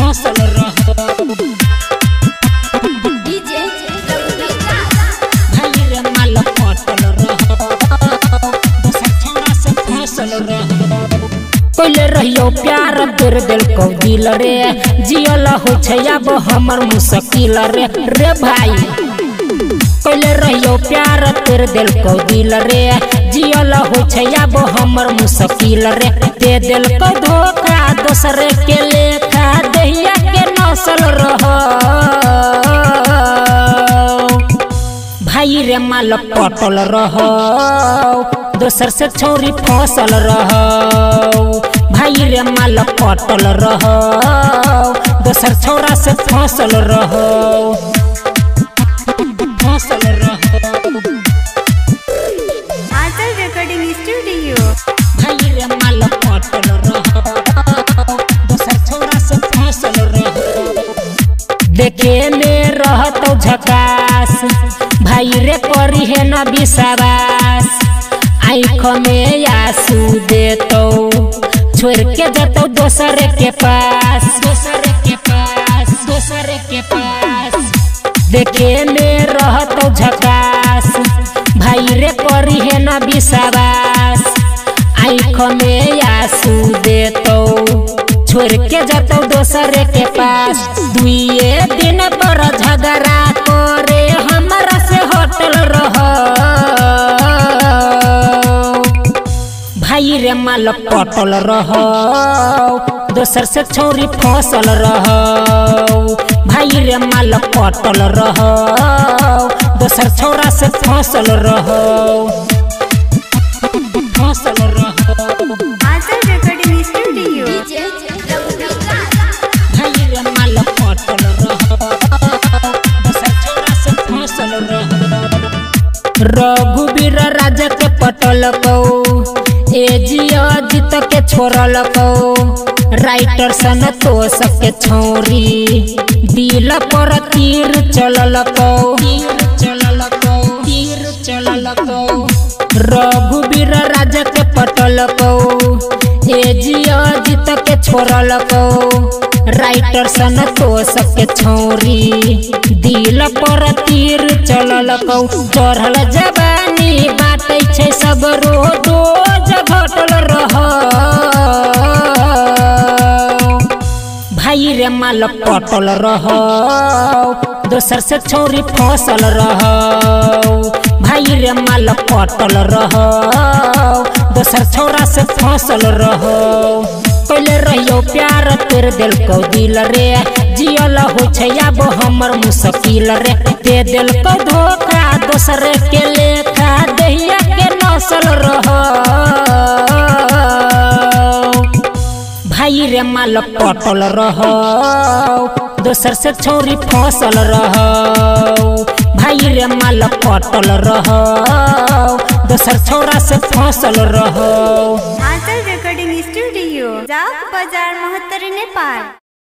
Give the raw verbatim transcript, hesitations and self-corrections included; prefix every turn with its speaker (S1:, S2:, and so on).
S1: फसल रहो
S2: डीजे
S1: भाई रे माल पटल रहो दोसर छौरा से फसल रहो कोइले रहियो प्यार तेर दिल को दिल रे जियल हो छै अब हमर मुश्किल रे रे भाई कोइले रहियो प्यार तेर दिल को दिल रे जियल हो छै अब हमर मुश्किल रे दे दिल को धोखा दोसरे के लेखा दहिया के नसल रहो भाई रे माल पटल रहो दोसर से छोरी फसल रहो भाई रे माल पटल रहो दोसर छौरा से फसल रहो फसल रहो
S2: आजल रिकॉर्डिंग स्टूडियो
S1: भाई रे माल पटल रहो दोसर छौरा से फसल रहो देखे में रहतो झकास भाई रे करी है न विश्वास आँख में आंसू देतो छोड़ के जतो दोसर के पास दोसर के पास दोसर के पास देखे में रहतो झकास भाई रे करी है न विश्वास आँख में आंसू देतो छोड़ के जतो दोसर के पास दुइये दिन पर झगड़ा करे हमरा से होटल रहो भाई रे माल पटल रहो दोसर से छोरी फसल रहो भाई रे माल पटल रहो दोसर छौरा से फसल रहो फसल रहो
S2: आजल रिकॉर्डिंग स्टूडियो
S1: भाई रे माल पटल रहो दोसर छौरा से फसल रहो रघुवीर राजा के पटल को ए जिया जीत के छोड़ल को राइटर सन तो सके छोरी दिल पर तीर चलल को तीर चलल को तीर चलल को रघुवीर राजा के पटल को ए जिया जीत के छोड़ल को राइटर सन तो सके छोरी दिल पर तीर चलल को चढ़ल जवानी बाटे छै सब रोडो घटल रहो भाई रे माल पटल रहो दोसर से छोरी फसल रहो भाई रे माल पटल रहो दोसर छौरा से फसल रहो कोइले रहियो प्यार तेर दिल को दिल रे जियल हो छै अब हमर मुश्किल रे दे दिल को धोखा दोसरे के लेखा दहिया के नसल रहो भाई रे माल पटल रहो दोसर से छोरी फसल रहो भाई रे माल पटल रहो दोसर छौरा से फसल रहो
S2: आजल रिकॉर्डिंग स्टूडियो जाक बाजार महत्तर नेपाल।